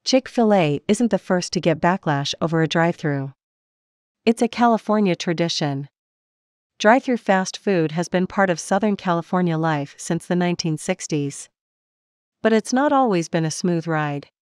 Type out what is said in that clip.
Chick-fil-A isn't the first to get backlash over a drive-thru. It's a California tradition. Drive-thru fast food has been part of Southern California life since the 1960s. But it's not always been a smooth ride.